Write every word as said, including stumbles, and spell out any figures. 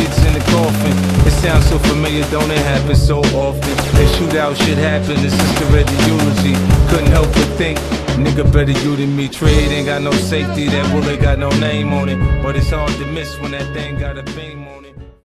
kids in the coffin. It sounds so familiar, don't it happen so often? That shootout shit happened, the sister read the eulogy. Couldn't help but think, nigga better you than me. Trade ain't got no safety, that bullet got no name on it. But it's hard to miss when that thing got a beam on it.